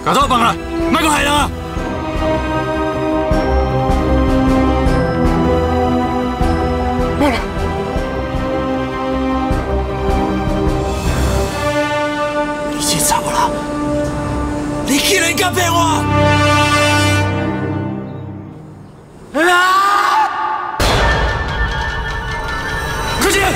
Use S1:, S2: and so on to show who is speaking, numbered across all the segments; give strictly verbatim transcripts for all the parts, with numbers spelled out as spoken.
S1: 把头放下，莫搁害人啊！
S2: 妈啦！你这查某人，你竟然敢骗我！啊！快点！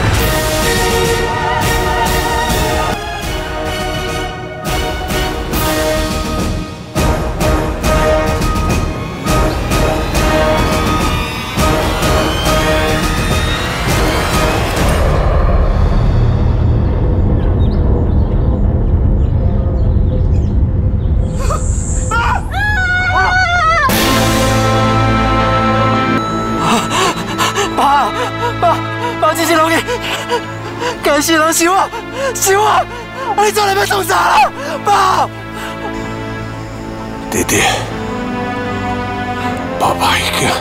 S2: 干死人是我，是我！啊，你做哪要创啥啦？爸！
S3: 弟弟，爸爸已经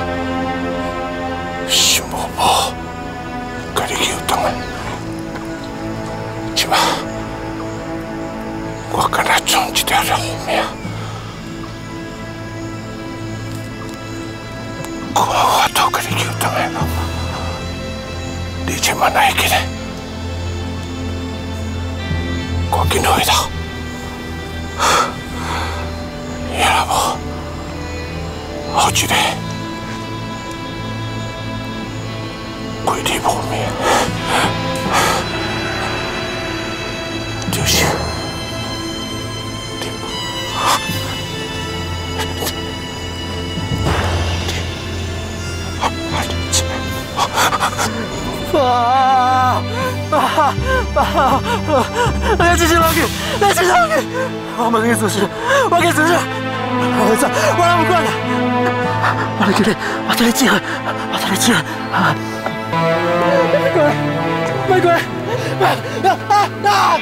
S3: 想无无，甲你救回来。即摆，我敢若创一条条命，看我都甲你救回来了。你千万来记咧。 赶紧回头，也无好一个鬼地无命，就是你，
S2: 爸！ 爸爸，你继续落去，你继续落去！我问你做事，我给做事，我走，我哪不管了？我来叫你，我带你机会，我带你机会。玫瑰，玫瑰，啊啊啊！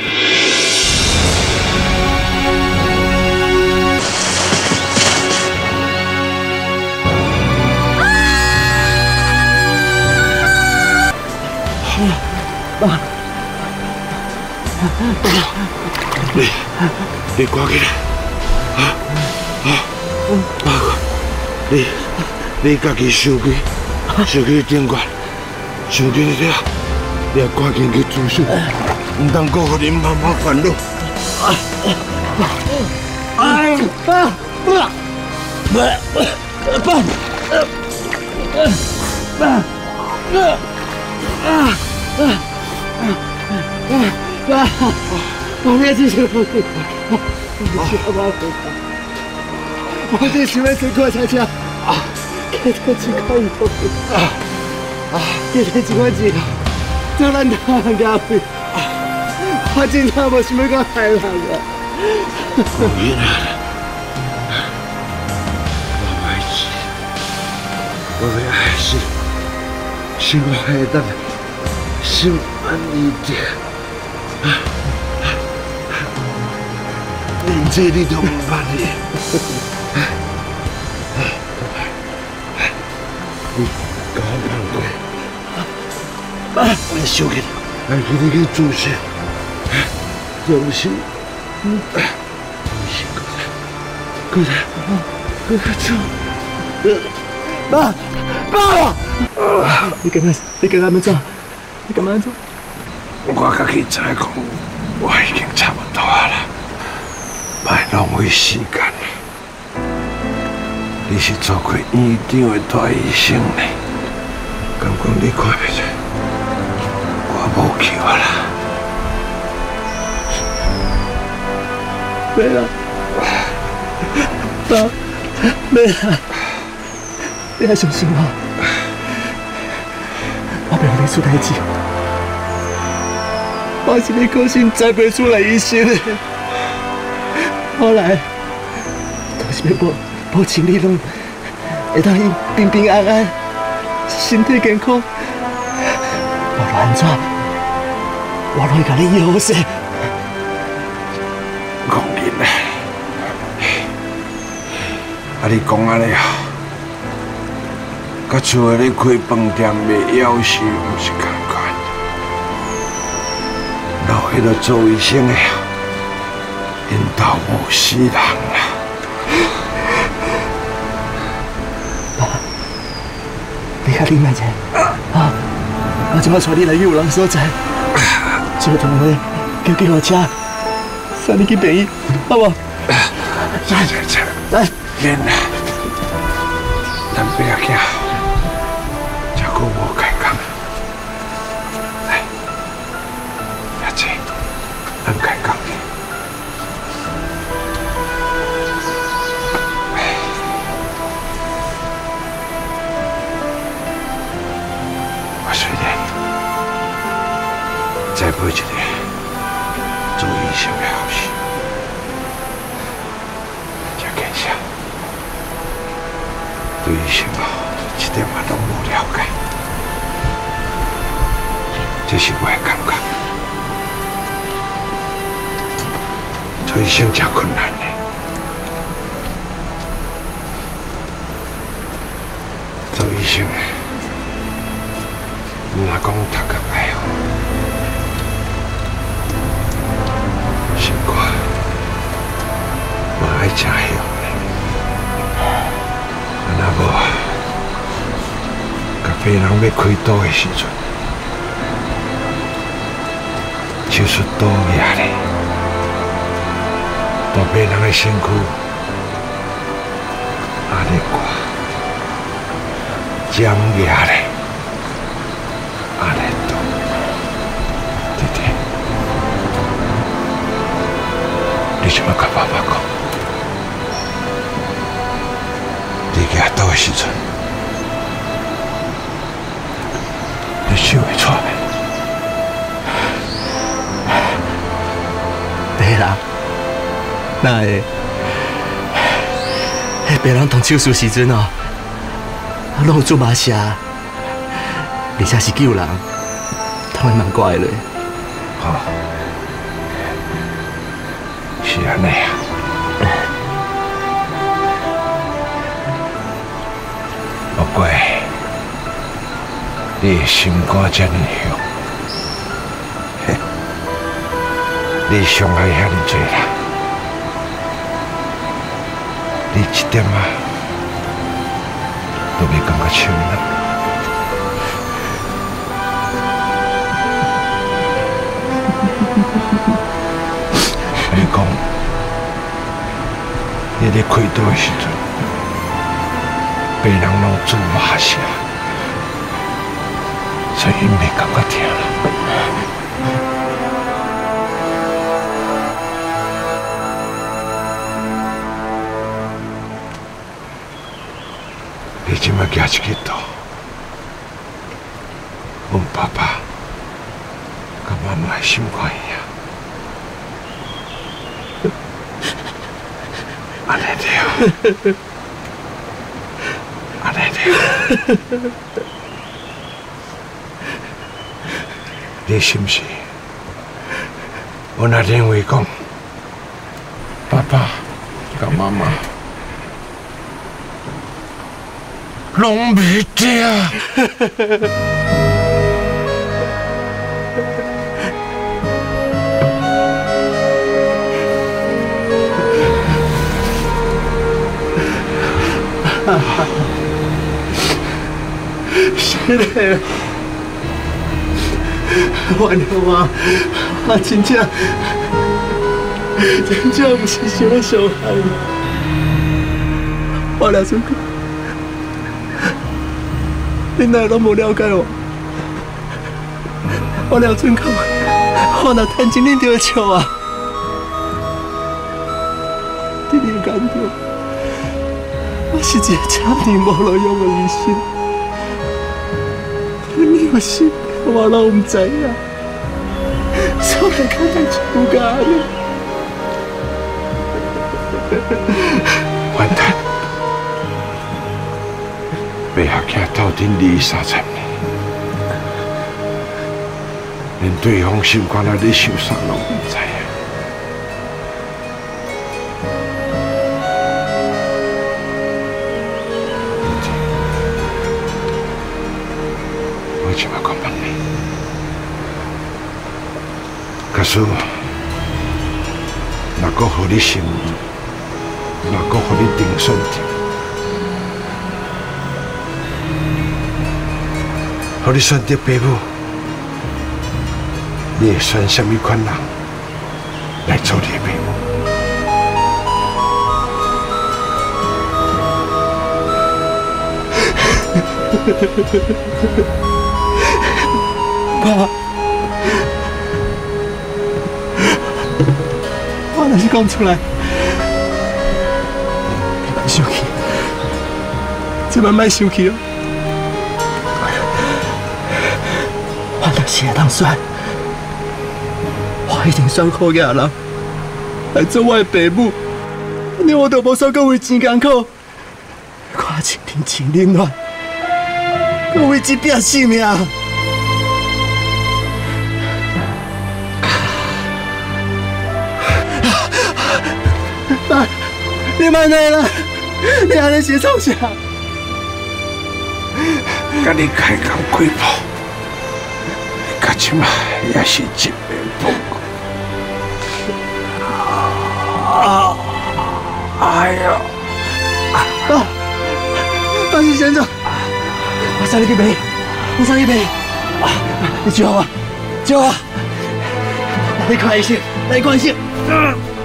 S2: 爸。
S3: 你，你赶紧来！啊啊啊！你，你家己手机，手机电源，手机了，你要赶紧去自首，唔通搁互恁妈妈烦恼。哎，爸，爸，爸，爸，爸，啊啊啊！ 爸，我要继续努力。我需要妈回来。我最喜欢吃过家家。啊，给他几块油。啊啊，给他几块钱，叫咱大人家费。我真正无想要讲害人啊。不应啊！我爱死，我要爱死，是我害得心安理得。 你这你都唔捌哩？你搞胖过？爸，我收起，来给你去注射，用心，嗯，用心过来，过来，过来做。爸，爸，你干嘛？你干嘛做？你干嘛做？ 我家己知讲，我已经差不多啦，别浪费时间。你是做过院长的大医生呢，敢讲你看袂出？我无救啦。没啦，爸，没啦，你还相信我？我不要你出代志。 我是你个性栽培出来医生的，后来都是要保保证你拢会当伊平平安安、身体健康。无论安怎，我拢会甲你医好势。讲紧啊！啊，你讲安尼啊？甲厝内咧开饭店卖药是毋是共款？ 老迄个做医生的，因到无死人啦！
S2: 爸，你较忍耐者，啊！我即摆带你来去有人所在，接电话叫救护车，送你去病院，好无？
S3: 来来来，
S2: 来，
S3: 免啦，咱不要惊，这个无开讲。来，阿姐，咱开讲。 再买一个做医生的后事，这见识对医生哦一点嘛拢无了解，这是我的感觉。做医生真困难的，做医生唔若讲读个歹哦。 辛苦，我爱吃药嘞。那无，甲病人要开刀的时阵，手术刀压咧，把病人的身躯压咧挂，针压咧，压咧刀，弟弟。 你想要甲爸爸讲？你举刀的时阵，你手会喘的。
S2: 病人，那会？迄病人动手术时阵哦，拢有做麻痧，而且是救人，当然蛮怪嘞。
S3: 好。 是安尼啊！不过，你的心肝这么凶，你伤害遐尼多人，你一点啊都袂感觉羞呢？你讲。 你咧开刀的时阵，病人拢做麻痧，所以伊袂感觉疼啦。你即摆举一个刀，阮爸爸甲妈妈的心肝一样。 安尼对，安尼对，你是不是？我那认为讲，爸爸跟妈妈拢袂对。
S2: 是嘞，我我我真正真正不是想要伤害你，我俩准讲，你哪拢无了解我，我俩准讲，我若趁钱恁就会笑啊，伫你眼中。 我是一个差点无路用的医生，你有心，我拢唔知影，所以看在出家呢。
S3: 完蛋，被下囝斗阵二三十年，连对方心肝内咧受伤拢唔知影。 我即摆讲问你，假使若搁互你成，若搁互你定选着，互你选择爸母，你会选什么款人来做你的爸母？
S2: 爸，我若是讲出来，别生气，千万别生气哦。我若是会当选，我一定选好嘅人来做我的爸母，安尼我就无需搁为钱艰苦，看清人情冷暖，搁为一拼性命。爸，你慢来啦！你安尼是创啥？
S3: 甲你开工几步，到即马也是一步。啊！哎呀！
S2: 爸，爸是先生，我送你去陪，我送你陪。啊，你救我，救我！来关心，来关心。嗯